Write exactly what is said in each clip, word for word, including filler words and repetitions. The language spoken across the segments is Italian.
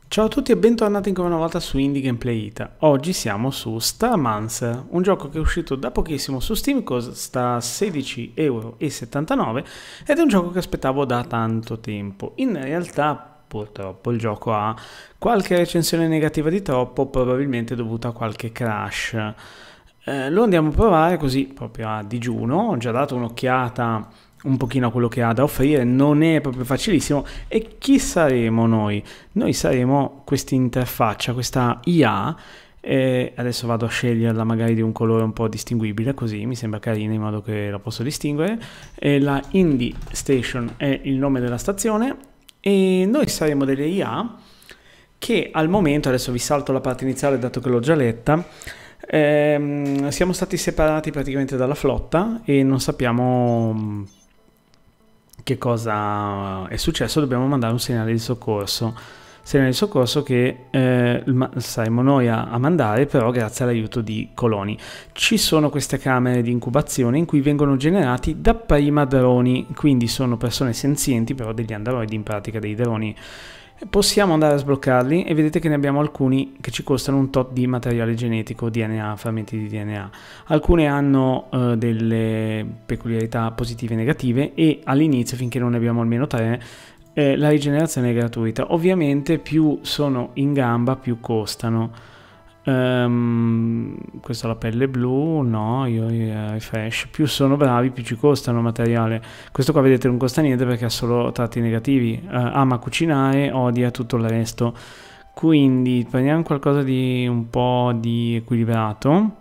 Ciao a tutti e bentornati ancora una volta su Indie Gameplay Ita. Oggi siamo su Starmancer, un gioco che è uscito da pochissimo su Steam, costa sedici e settantanove euro ed è un gioco che aspettavo da tanto tempo. In realtà purtroppo il gioco ha qualche recensione negativa di troppo, probabilmente dovuta a qualche crash. Eh, lo andiamo a provare così proprio a digiuno, ho già dato un'occhiata un pochino a quello che ha da offrire, non è proprio facilissimo. E chi saremo noi? Noi saremo questa interfaccia, questa I A, eh, adesso vado a sceglierla magari di un colore un po' distinguibile, così mi sembra carina in modo che la posso distinguere. E la Indie Station è il nome della stazione e noi saremo delle I A che al momento, adesso vi salto la parte iniziale dato che l'ho già letta, ehm, siamo stati separati praticamente dalla flotta e non sappiamo che cosa è successo. Dobbiamo mandare un segnale di soccorso, segnale di soccorso che eh, saremo noi a, a mandare, però grazie all'aiuto di coloni. Ci sono queste camere di incubazione in cui vengono generati dapprima droni, quindi sono persone senzienti, però degli androidi in pratica, dei droni. Possiamo andare a sbloccarli e vedete che ne abbiamo alcuni che ci costano un tot di materiale genetico, D N A, frammenti di D N A. Alcune hanno uh, delle peculiarità positive e negative e all'inizio, finché non ne abbiamo almeno tre, eh, la rigenerazione è gratuita. Ovviamente più sono in gamba più costano. Um, questa è la pelle blu, no, io uh, refresh, più sono bravi più ci costano materiale. Questo qua vedete non costa niente perché ha solo tratti negativi, uh, ama cucinare, odia tutto il resto, quindi prendiamo qualcosa di un po' di equilibrato.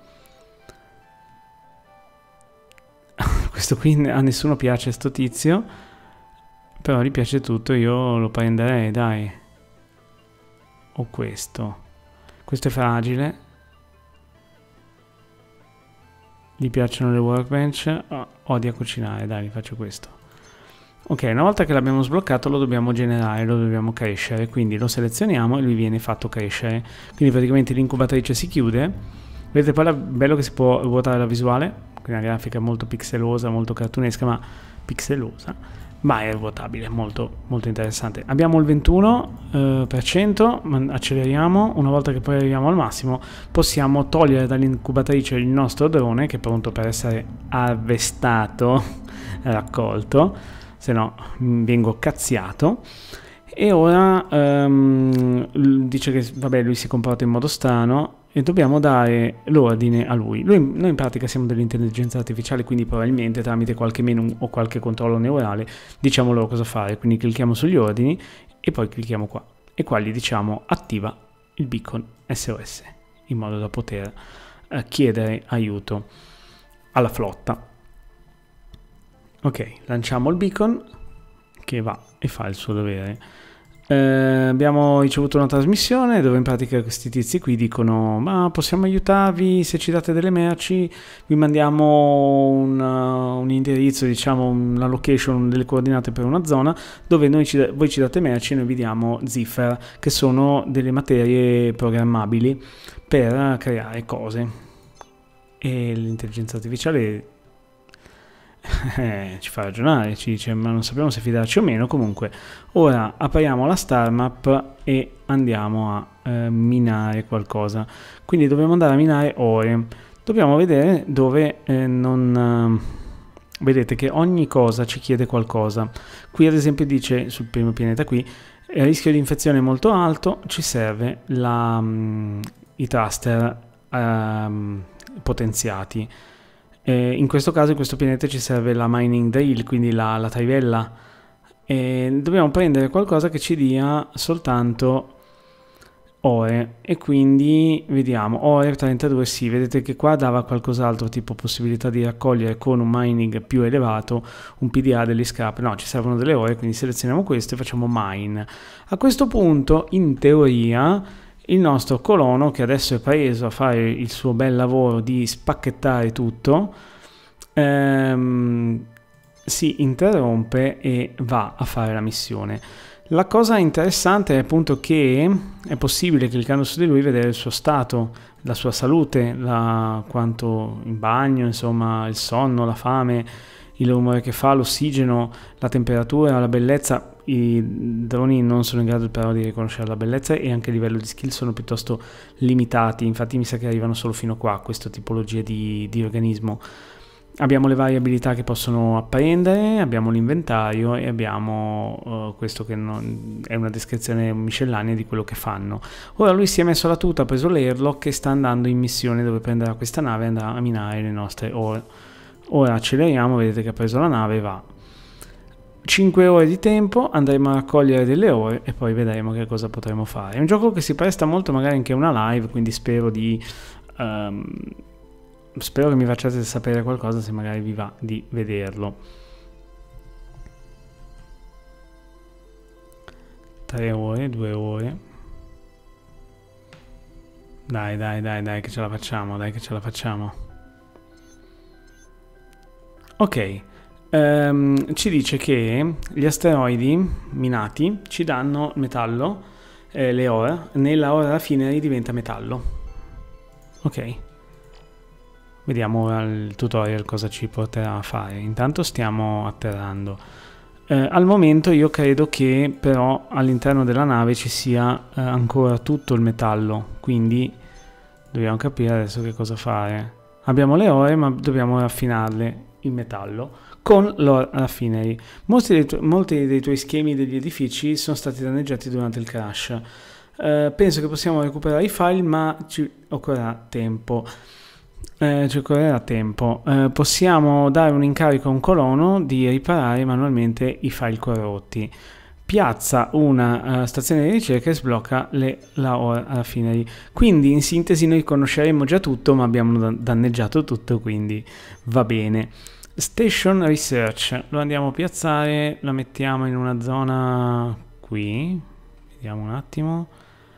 Questo qui a nessuno piace, sto tizio, però gli piace tutto, io lo prenderei, dai. O questo. Questo è fragile, gli piacciono le workbench, oh, odia cucinare, dai, gli faccio questo. Ok, una volta che l'abbiamo sbloccato lo dobbiamo generare, lo dobbiamo crescere, quindi lo selezioniamo e lui viene fatto crescere. Quindi praticamente l'incubatrice si chiude, vedete poi è bello che si può ruotare la visuale, quindi la grafica è molto pixelosa, molto cartunesca, ma pixelosa. Ma è ruotabile, molto, molto interessante. Abbiamo il ventuno per cento, acceleriamo. Una volta che poi arriviamo al massimo possiamo togliere dall'incubatrice il nostro drone che è pronto per essere arrestato, raccolto, se no vengo cazziato. E ora um, dice che vabbè, lui si comporta in modo strano e dobbiamo dare l'ordine a lui. lui. Noi in pratica siamo dell'intelligenza artificiale, quindi probabilmente tramite qualche menu o qualche controllo neurale diciamo loro cosa fare. Quindi clicchiamo sugli ordini e poi clicchiamo qua. E qua gli diciamo attiva il beacon S O S in modo da poter eh, chiedere aiuto alla flotta. Ok, lanciamo il beacon che va e fa il suo dovere. Eh, abbiamo ricevuto una trasmissione dove in pratica questi tizi qui dicono: ma possiamo aiutarvi se ci date delle merci, vi mandiamo un, uh, un indirizzo, diciamo una location, delle coordinate per una zona dove noi ci, voi ci date merci e noi vi diamo Ziffer, che sono delle materie programmabili per creare cose. E l'intelligenza artificiale Eh, ci fa ragionare, ci dice ma non sappiamo se fidarci o meno. Comunque ora apriamo la star map e andiamo a eh, minare qualcosa, quindi dobbiamo andare a minare ore, dobbiamo vedere dove eh, non eh, vedete che ogni cosa ci chiede qualcosa. Qui ad esempio dice sul primo pianeta qui il rischio di infezione è molto alto, ci serve la, um, i thruster um, potenziati. Eh, in questo caso, in questo pianeta ci serve la mining drill, quindi la, la trivella. E dobbiamo prendere qualcosa che ci dia soltanto ore. E quindi vediamo, ore trentadue, sì, vedete che qua dava qualcos'altro, tipo possibilità di raccogliere con un mining più elevato un P D A degli scrap. No, ci servono delle ore, quindi selezioniamo questo e facciamo mine. A questo punto, in teoria, il nostro colono, che adesso è preso a fare il suo bel lavoro di spacchettare tutto, ehm, si interrompe e va a fare la missione. La cosa interessante è appunto che è possibile, cliccando su di lui, vedere il suo stato, la sua salute, la, quanto in bagno, insomma, il sonno, la fame, il rumore che fa, l'ossigeno, la temperatura, la bellezza. I droni non sono in grado però di riconoscere la bellezza e anche a livello di skill sono piuttosto limitati, infatti mi sa che arrivano solo fino a qua, questa tipologia di, di organismo. Abbiamo le varie abilità che possono apprendere, abbiamo l'inventario e abbiamo uh, questo che non, è una descrizione miscellanea di quello che fanno. Ora lui si è messo la tuta, ha preso l'airlock e sta andando in missione dove prenderà questa nave e andrà a minare le nostre ore. Ora acceleriamo, vedete che ha preso la nave e va. cinque ore di tempo, andremo a raccogliere delle ore e poi vedremo che cosa potremo fare. È un gioco che si presta molto magari anche a una live, quindi spero di um, spero che mi facciate sapere qualcosa se magari vi va di vederlo. tre ore, due ore. Dai, dai, dai, dai che ce la facciamo, dai che ce la facciamo. Ok. Um, ci dice che gli asteroidi minati ci danno metallo, eh, le ore, nella ora raffinery diventa metallo. Ok, vediamo ora il tutorial cosa ci porterà a fare. Intanto stiamo atterrando. Eh, al momento io credo che però all'interno della nave ci sia eh, ancora tutto il metallo, quindi dobbiamo capire adesso che cosa fare. Abbiamo le ore ma dobbiamo raffinarle il metallo con l'Ore Raffinery. Molti dei, tu molti dei tuoi schemi degli edifici sono stati danneggiati durante il crash. Uh, penso che possiamo recuperare i file, ma ci occorrerà tempo. Uh, ci occorrerà tempo. Uh, possiamo dare un incarico a un colono di riparare manualmente i file corrotti. Piazza una uh, stazione di ricerca e sblocca le, la Ore Raffinery. Quindi in sintesi noi conosceremo già tutto, ma abbiamo danneggiato tutto, quindi va bene. Station Research, lo andiamo a piazzare, la mettiamo in una zona qui, vediamo un attimo,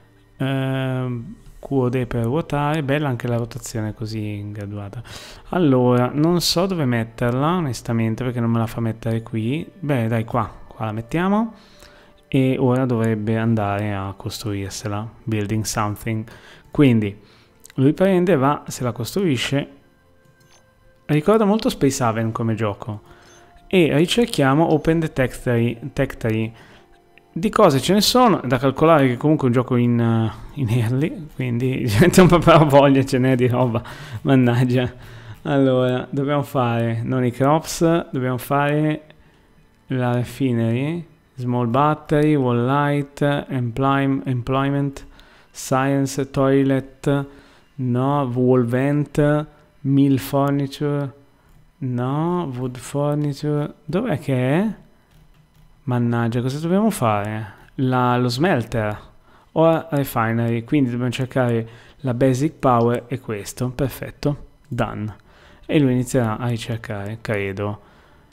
eh, Q O D per ruotare, bella anche la rotazione così graduata. Allora, non so dove metterla onestamente perché non me la fa mettere qui, beh dai qua, qua la mettiamo e ora dovrebbe andare a costruirsela, building something, quindi lui prende, va, se la costruisce. Ricorda molto Space Haven come gioco e ricerchiamo Open Detectory, Detectory. Di cose ce ne sono, da calcolare che comunque è un gioco in, uh, in early, quindi diventa un po' per voglia, ce n'è di roba, mannaggia. Allora, dobbiamo fare non i crops, dobbiamo fare la refinery, small battery, wall light, employ, employment, science, toilet, no, wall vent, mill furniture, no, wood furniture, dov'è che è? Mannaggia, cosa dobbiamo fare? La, lo smelter o refinery, quindi dobbiamo cercare la basic power e questo, perfetto, done. E lui inizierà a ricercare, credo.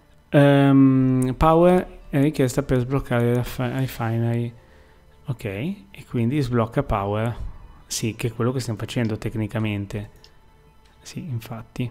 Um, power è richiesta per sbloccare la refinery, ok, e quindi sblocca power, sì, che è quello che stiamo facendo tecnicamente. Sì, infatti.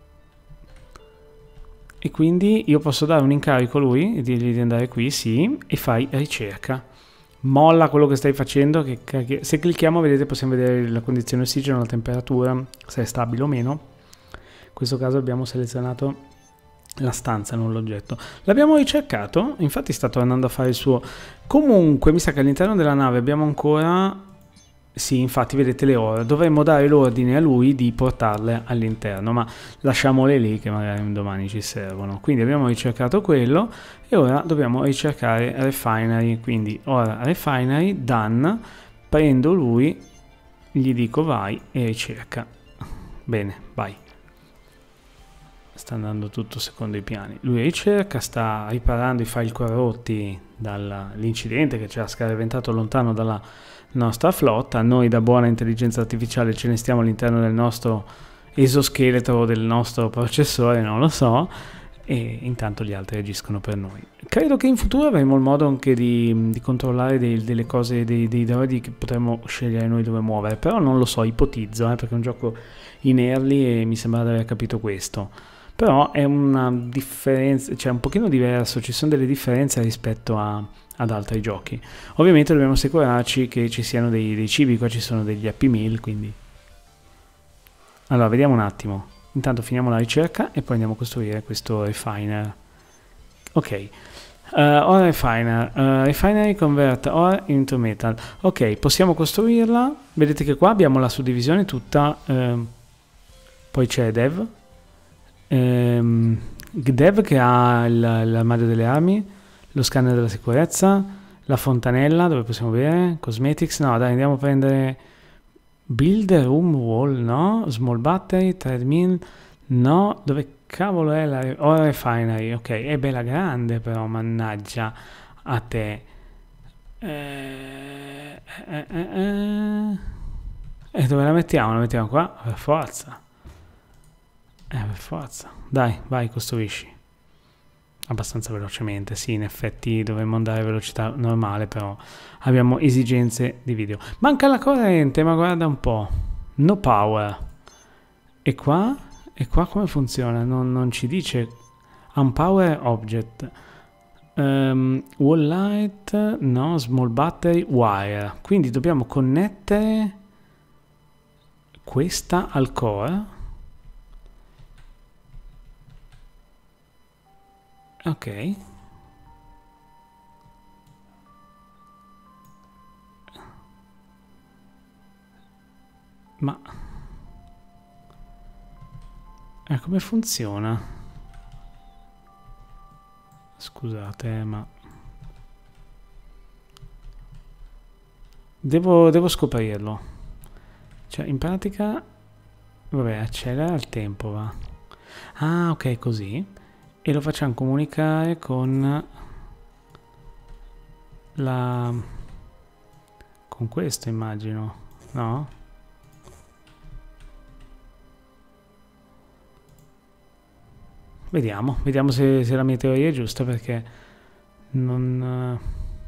E quindi io posso dare un incarico a lui e dirgli di andare qui, sì, e fai ricerca. Molla quello che stai facendo, che, che se clicchiamo vedete possiamo vedere la condizione ossigeno, la temperatura, se è stabile o meno. In questo caso abbiamo selezionato la stanza, non l'oggetto. L'abbiamo ricercato, infatti sta tornando a fare il suo. Comunque mi sa che all'interno della nave abbiamo ancora... Sì, infatti vedete le ore, dovremmo dare l'ordine a lui di portarle all'interno, ma lasciamole lì che magari un domani ci servono. Quindi abbiamo ricercato quello e ora dobbiamo ricercare refinery, quindi ora refinery, done, prendo lui, gli dico vai e ricerca. Bene, vai. Sta andando tutto secondo i piani. Lui ricerca, sta riparando i file corrotti dall'incidente che ci ha scaraventato lontano dalla nostra flotta. Noi da buona intelligenza artificiale ce ne stiamo all'interno del nostro esoscheletro, del nostro processore, non lo so, e intanto gli altri agiscono per noi. Credo che in futuro avremo il modo anche di, di controllare dei, delle cose, dei, dei droidi che potremmo scegliere noi dove muovere, però non lo so, ipotizzo, eh, perché è un gioco in early e mi sembra di aver capito questo. Però è una differenza, cioè un pochino diverso, ci sono delle differenze rispetto a, ad altri giochi. Ovviamente dobbiamo assicurarci che ci siano dei, dei cibi, qua ci sono degli Happy Meal, quindi... Allora, vediamo un attimo. Intanto finiamo la ricerca e poi andiamo a costruire questo refiner. Ok. Uh, ore refiner. Uh, refinery convert ore into metal. Ok, possiamo costruirla. Vedete che qua abbiamo la suddivisione tutta. Uh, poi c'è dev. Um, dev che ha l'armadio delle armi, lo scanner della sicurezza, la fontanella dove possiamo vedere, cosmetics. No, dai, andiamo a prendere build a room wall, no? Small battery, treadmill, no? Dove cavolo è la oh, refinery? Ok, è bella grande però, mannaggia a te. Eh, eh, eh, eh. E dove la mettiamo? La mettiamo qua? Per forza. Eh, per forza. Dai, vai, costruisci. Abbastanza velocemente, sì, in effetti dovremmo andare a velocità normale, però abbiamo esigenze di video. Manca la corrente, ma guarda un po'. No power. E qua? E qua come funziona? Non, non ci dice. Unpower object. Um, wall light, no, small battery, wire. Quindi dobbiamo connettere questa al core. Ok. Ma eh, come funziona? Scusate, ma devo, devo scoprirlo. Cioè, in pratica, vabbè, accelera il tempo, va. Ah, ok, così. E lo facciamo comunicare con la con questo, immagino, no? Vediamo, vediamo se, se la mia teoria è giusta, perché non...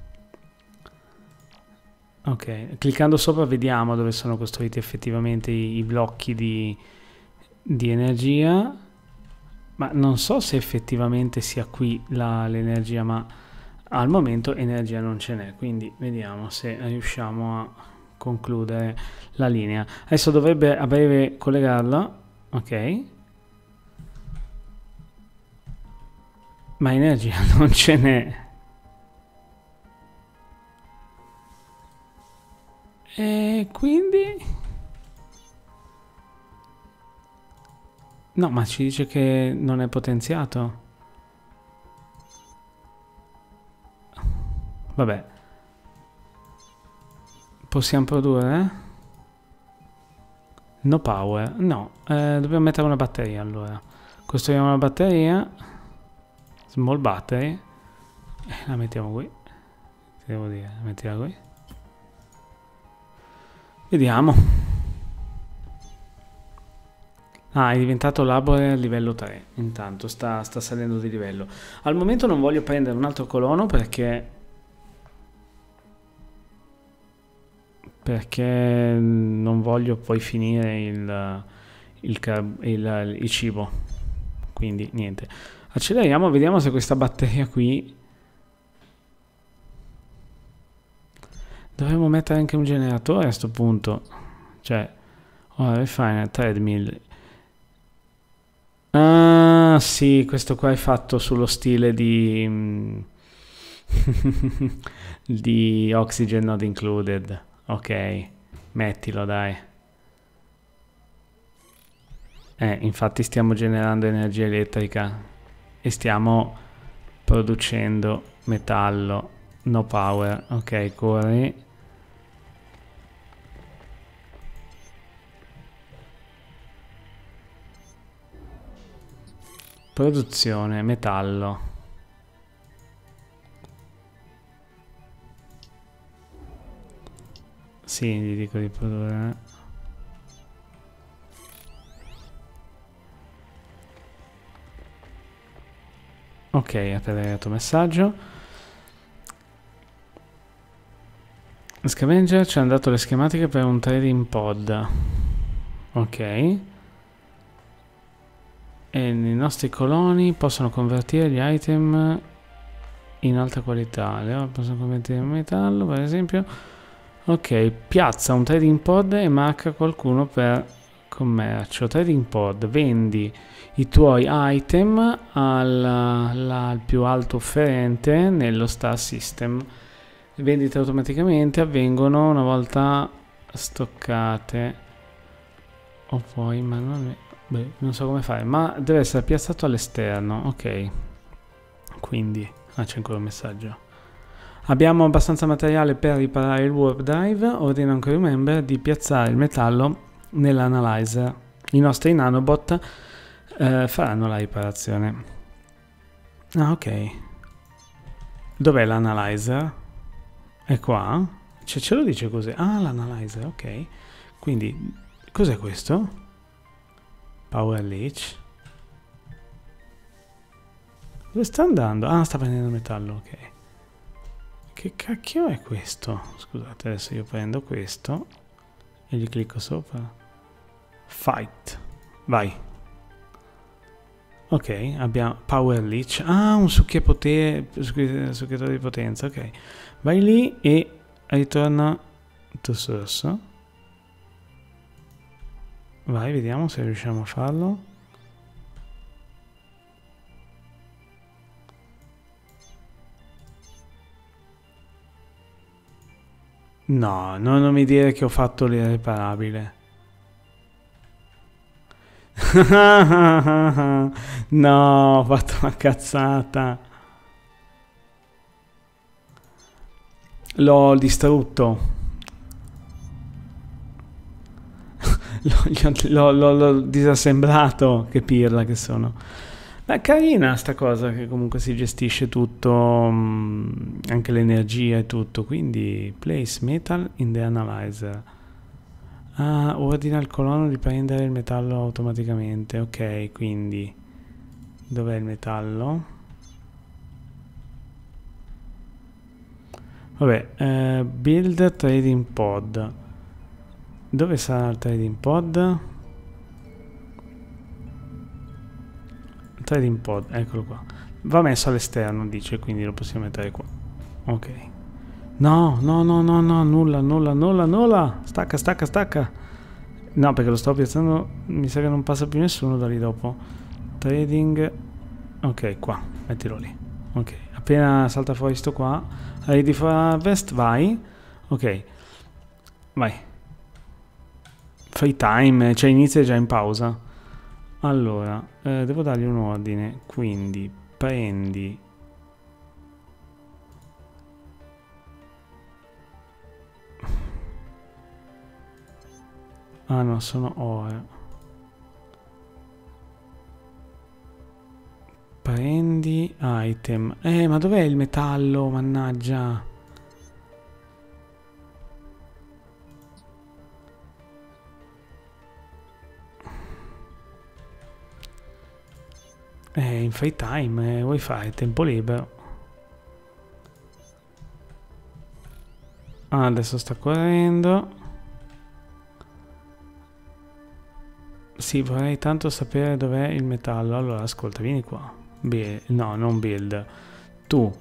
Ok, cliccando sopra vediamo dove sono costruiti effettivamente i, i blocchi di, di energia, ma non so se effettivamente sia qui l'energia, ma al momento energia non ce n'è, quindi vediamo se riusciamo a concludere la linea. Adesso dovrebbe a breve collegarla, ok? Ma energia non ce n'è. E quindi... No, ma ci dice che non è potenziato. Vabbè. Possiamo produrre? No power. No, eh, dobbiamo mettere una batteria allora. Costruiamo una batteria. Small battery. E la mettiamo qui. Devo dire, mettiamo qui. Vediamo. Ah, è diventato labore a livello tre. Intanto sta, sta salendo di livello. Al momento non voglio prendere un altro colono perché... Perché non voglio poi finire il, il, il, il cibo. Quindi niente. Acceleriamo, vediamo se questa batteria qui... Dovremmo mettere anche un generatore a questo punto. Cioè... Oh, refiner, treadmill. Ah, sì, questo qua è fatto sullo stile di... di Oxygen Not Included. Ok, mettilo, dai. Eh, infatti stiamo generando energia elettrica e stiamo producendo metallo. No power. Ok, corri. Produzione, metallo. Sì, gli dico di produrre. Ok, ha arrivato messaggio. Scavenger ci hanno dato le schematiche per un trading pod. Ok. E i nostri coloni possono convertire gli item in alta qualità. Le possono convertire in metallo, per esempio. Ok, piazza un trading pod e marca qualcuno per commercio, trading pod, vendi i tuoi item al, al più alto offerente nello Star System. Le vendite automaticamente avvengono una volta stoccate, o poi manualmente. Beh, non so come fare, ma deve essere piazzato all'esterno. Ok, quindi ah, c'è ancora un messaggio. Abbiamo abbastanza materiale per riparare il warp drive. Ordina un crew member di piazzare il metallo nell'analyzer. I nostri nanobot eh, faranno la riparazione. Ah, ok. Dov'è l'analyzer? È qua? Cioè, ce lo dice così. Ah, l'analyzer, ok. Quindi, cos'è questo? Power leech. Dove sta andando? Ah, sta prendendo il metallo, ok. Che cacchio è questo? Scusate, adesso io prendo questo e gli clicco sopra. Fight. Vai. Ok, abbiamo power leech. Ah, un succhiatore di potenza, ok. Vai lì e ritorna to source. Vai, vediamo se riusciamo a farlo. No, no, non mi dire che ho fatto l'irreparabile. No, ho fatto una cazzata. L'ho distrutto. L'ho disassemblato. Che pirla che sono. È carina sta cosa che comunque si gestisce tutto, mh, anche l'energia e tutto. Quindi place metal in the analyzer. Ah, ordina al colono di prendere il metallo automaticamente. Ok, quindi dov'è il metallo? Vabbè, eh, build trading pod. Dove sarà il trading pod? Trading pod, eccolo qua. Va messo all'esterno, dice, quindi lo possiamo mettere qua. Ok. No, no, no, no, no, nulla, nulla, nulla, nulla. Stacca, stacca, stacca. No, perché lo sto piazzando, mi sa che non passa più nessuno da lì dopo. Trading. Ok, qua, mettilo lì. Ok, appena salta fuori sto qua. Ready for harvest, vai. Ok, vai. Free time, cioè inizia già in pausa. Allora, eh, devo dargli un ordine, quindi prendi ah no, sono ore. Prendi item. Eh, ma dov'è il metallo, mannaggia? Eh, in free time, eh, vuoi fare tempo libero. Ah, adesso sta correndo. Sì, vorrei tanto sapere dov'è il metallo. Allora, ascolta, vieni qua. Build. No, non build. Tu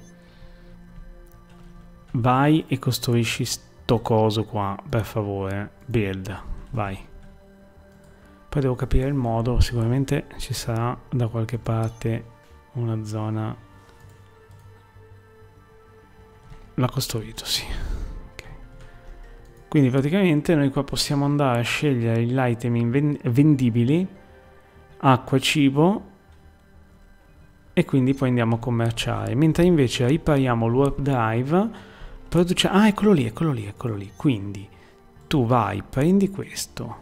vai e costruisci sto coso qua, per favore. Build, vai. Poi devo capire il modo, sicuramente ci sarà da qualche parte una zona. L'ha costruito, sì. Okay. Quindi praticamente noi qua possiamo andare a scegliere gli item vendibili, acqua e cibo, e quindi poi andiamo a commerciare. Mentre invece ripariamo il warp drive, produciamo. Ah, eccolo lì, eccolo lì, eccolo lì. Quindi tu vai, prendi questo.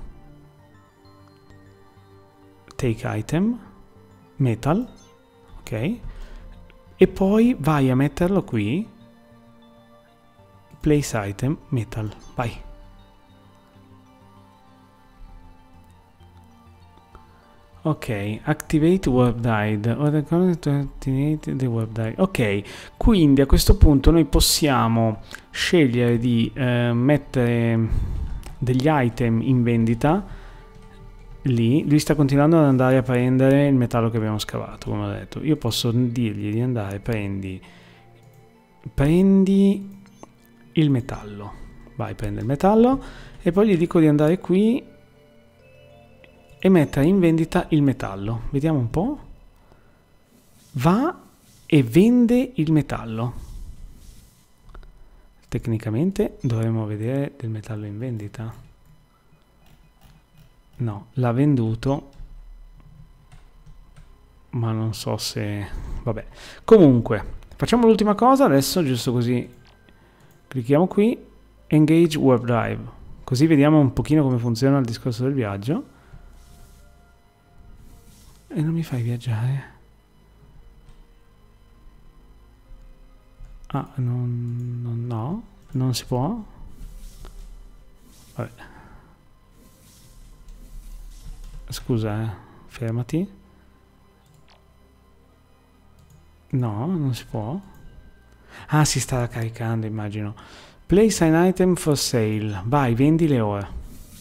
Take item, metal, ok, e poi vai a metterlo qui, place item, metal, vai. Ok, activate warp drive, activate the warp drive. Ok, quindi a questo punto noi possiamo scegliere di eh, mettere degli item in vendita. Lì, lui sta continuando ad andare a prendere il metallo che abbiamo scavato, come ho detto. Io posso dirgli di andare, prendi, prendi il metallo. Vai, prende il metallo. E poi gli dico di andare qui e mettere in vendita il metallo. Vediamo un po'. Va e vende il metallo. Tecnicamente dovremmo vedere del metallo in vendita. No, l'ha venduto, ma non so se... Vabbè. Comunque, facciamo l'ultima cosa adesso, giusto così. Clicchiamo qui, Engage Warp Drive. Così vediamo un pochino come funziona il discorso del viaggio. E non mi fai viaggiare. Ah, non, non, no, non si può. Vabbè. Scusa, eh, fermati. No, non si può. Ah, si sta caricando, immagino. Place an item for sale. Vai, vendile ora.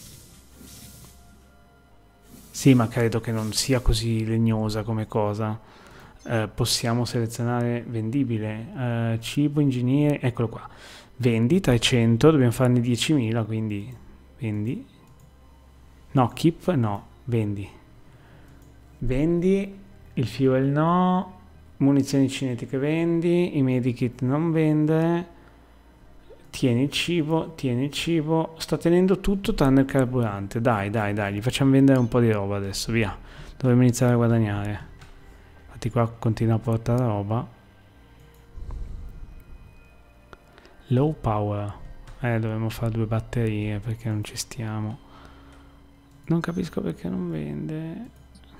Sì, ma credo che non sia così legnosa come cosa. Eh, possiamo selezionare vendibile. Eh, cibo, ingegnere, eccolo qua. Vendi trecento, dobbiamo farne diecimila, quindi vendi. No, keep, no, vendi. Vendi, il fuel no, munizioni cinetiche vendi, i medikit non vendere. Tieni il cibo, tieni il cibo, sta tenendo tutto tranne il carburante. Dai, dai, dai, gli facciamo vendere un po' di roba adesso, via. Dovremmo iniziare a guadagnare. Infatti qua continua a portare roba. Low power. Eh, dovremmo fare due batterie perché non ci stiamo. Non capisco perché non vende.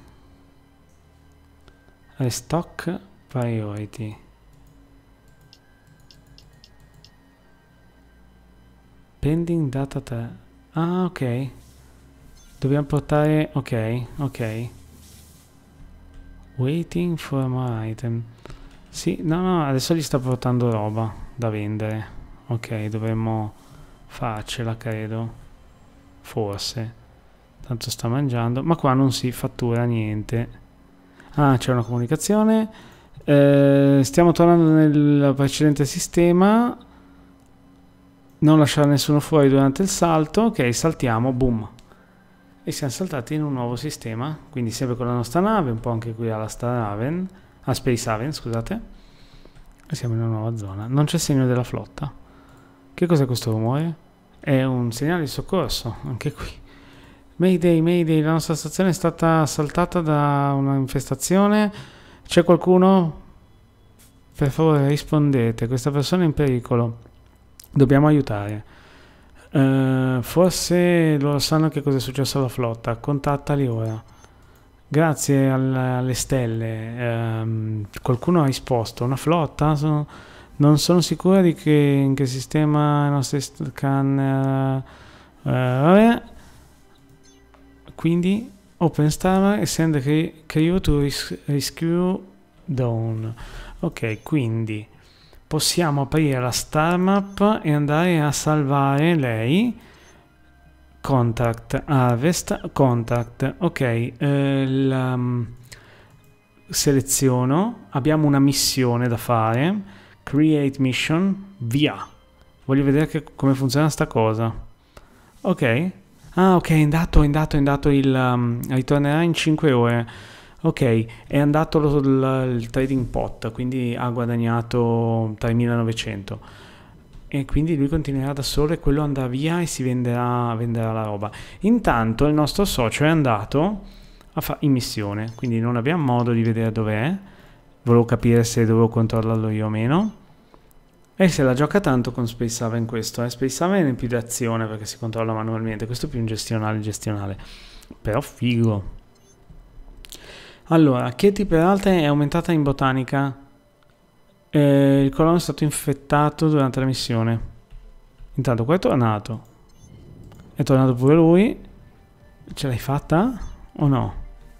Restock priority. Pending data tre. Ah, ok. Dobbiamo portare... Ok, ok. Waiting for more item. Sì, no, no, adesso gli sta portando roba da vendere. Ok, dovremmo farcela, credo. Forse. Tanto sta mangiando. Ma qua non si fattura niente. Ah, c'è una comunicazione. Eh, stiamo tornando nel precedente sistema. Non lasciare nessuno fuori durante il salto. Ok, saltiamo, boom. E siamo saltati in un nuovo sistema. Quindi sempre con la nostra nave, un po' anche qui alla Star Haven. A Space Haven, scusate. E siamo in una nuova zona. Non c'è segno della flotta. Che cos'è questo rumore? È un segnale di soccorso, anche qui. Mayday, Mayday, la nostra stazione è stata assaltata da una infestazione. C'è qualcuno? Per favore rispondete, questa persona è in pericolo. Dobbiamo aiutare. Uh, forse loro sanno che cosa è successo alla flotta. Contattali ora. Grazie al, alle stelle. Um, qualcuno ha risposto. Una flotta? Sono, non sono sicura di che in che sistema i nostri scan. Uh, uh, vabbè. Quindi OpenStar e send crew to res rescue Dawn. Ok, quindi possiamo aprire la star map e andare a salvare lei. Contact, harvest, contact. Ok, eh, la, um, seleziono. Abbiamo una missione da fare. Create mission, via. Voglio vedere che, come funziona sta cosa. Ok. Ah, ok, è andato, è andato, è andato il... Um, ritornerà in cinque ore. Ok, è andato lo, lo, il trading pot, quindi ha guadagnato tremilanovecento. E quindi lui continuerà da solo e quello andrà via e si venderà, venderà la roba. Intanto il nostro socio è andato a fa- in missione, quindi non abbiamo modo di vedere dov'è. Volevo capire se dovevo controllarlo io o meno. E se la gioca tanto con Space Haven questo, eh? Space Haven è più di azione perché si controlla manualmente, questo è più un gestionale gestionale, però figo. Allora, Katie peraltro è aumentata in botanica, eh, il colono è stato infettato durante la missione, intanto qua è tornato, è tornato pure lui, ce l'hai fatta o no?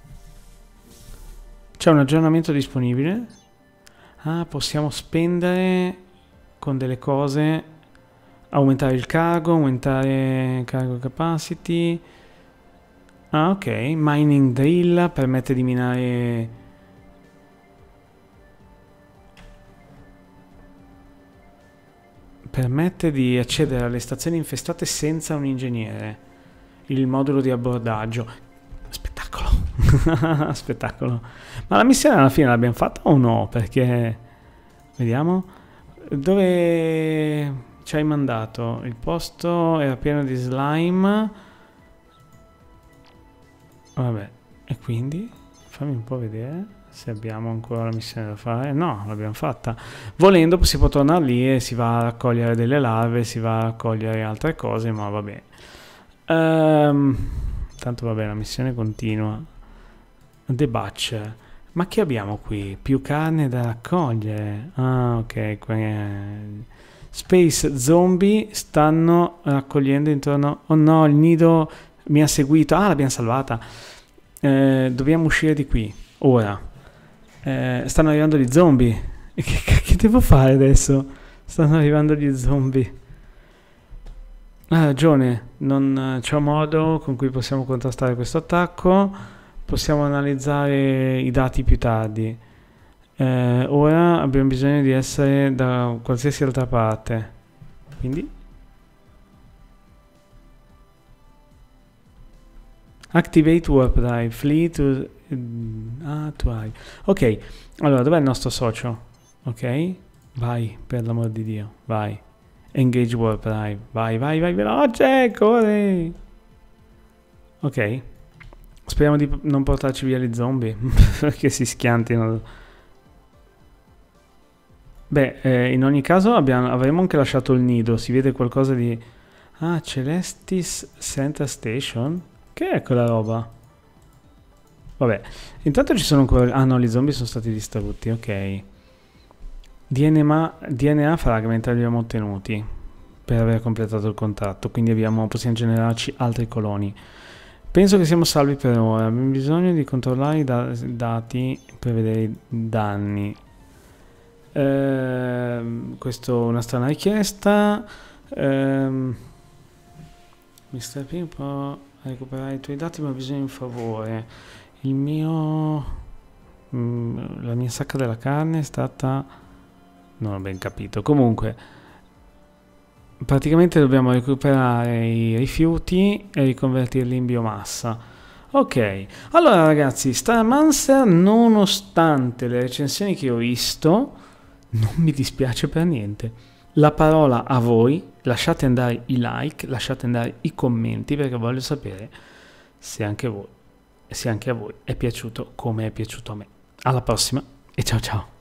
C'è un aggiornamento disponibile, ah possiamo spendere... con delle cose, aumentare il cargo, aumentare cargo capacity. Ah, ok, mining drill permette di minare permette di accedere alle stazioni infestate senza un ingegnere. Il modulo di abbordaggio. Aspetta. Spettacolo. Ma la missione alla fine l'abbiamo fatta o no? Perché vediamo dove ci hai mandato. Il posto era pieno di slime. Vabbè, e quindi fammi un po' vedere se abbiamo ancora la missione da fare. No, l'abbiamo fatta. Volendo si può tornare lì e si va a raccogliere delle larve, si va a raccogliere altre cose, ma vabbè. Um, tanto vabbè, la missione continua. The Butcher. Ma che abbiamo qui? Più carne da raccogliere. Ah, ok. Space zombie stanno raccogliendo intorno... Oh no, il nido mi ha seguito. Ah, l'abbiamo salvata. Eh, dobbiamo uscire di qui. Ora. Eh, stanno arrivando gli zombie. Che, che devo fare adesso? Stanno arrivando gli zombie. Ha ragione. Non c'è un modo con cui possiamo contrastare questo attacco. Possiamo analizzare i dati più tardi. Eh, ora abbiamo bisogno di essere da qualsiasi altra parte. Quindi activate warp drive, flee to ah, to hide. Ok, allora dov'è il nostro socio? Ok, vai, per l'amor di Dio, vai. Engage warp drive, vai, vai, vai, veloce, corri. Ok. Speriamo di non portarci via gli zombie, perché si schiantino. Beh, eh, in ogni caso abbiamo, avremo anche lasciato il nido, si vede qualcosa di... Ah, Celestis Center Station? Che è quella roba? Vabbè, intanto ci sono ancora... Ah no, gli zombie sono stati distrutti, ok. D N A, D N A fragment li abbiamo ottenuti per aver completato il contratto, quindi abbiamo, possiamo generarci altri coloni. Penso che siamo salvi per ora, abbiamo bisogno di controllare i da dati per vedere i danni. Ehm, questa è una strana richiesta. Ehm, mister P può recuperare i tuoi dati, ma ho bisogno di un favore. Il mio... Mh, la mia sacca della carne è stata... Non ho ben capito. Comunque... Praticamente dobbiamo recuperare i rifiuti e riconvertirli in biomassa. Ok, allora ragazzi, Starmancer, nonostante le recensioni che ho visto, non mi dispiace per niente. La parola a voi, lasciate andare i like, lasciate andare i commenti, perché voglio sapere se anche voi, se anche a voi è piaciuto come è piaciuto a me. Alla prossima e ciao ciao!